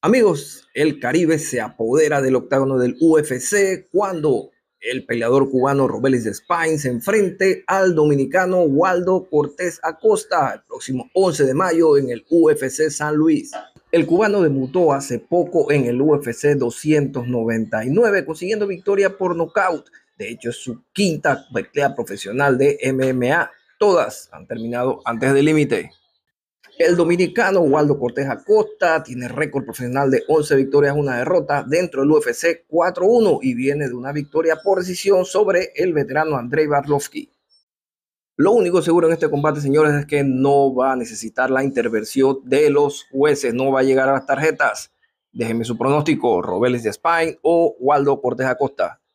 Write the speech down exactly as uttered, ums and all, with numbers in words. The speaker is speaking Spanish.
Amigos, el Caribe se apodera del octágono del U F C cuando el peleador cubano Robelis Spain se enfrente al dominicano Waldo Cortés Acosta el próximo once de mayo en el U F C San Luis. El cubano debutó hace poco en el U F C doscientos noventa y nueve consiguiendo victoria por nocaut. De hecho, es su quinta pelea profesional de M M A. Todas han terminado antes del límite. El dominicano Waldo Cortés Acosta tiene récord profesional de once victorias, una derrota dentro del U F C cuatro uno y viene de una victoria por decisión sobre el veterano Andrei Barlovsky. Lo único seguro en este combate, señores, es que no va a necesitar la intervención de los jueces, no va a llegar a las tarjetas. Déjenme su pronóstico, Robelis de Spain o Waldo Cortés Acosta.